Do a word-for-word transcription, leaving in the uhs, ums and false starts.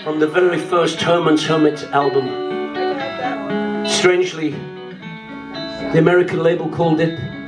from the very first Herman's Hermits album. Strangely, the American label called it